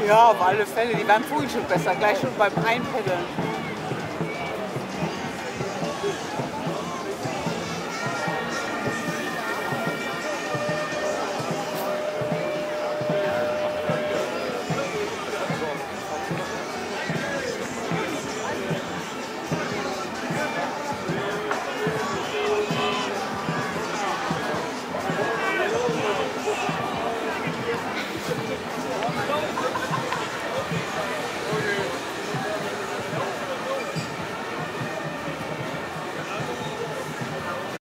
Ja, auf alle Fälle. Die waren vorhin schon besser, gleich schon beim Einpeddeln.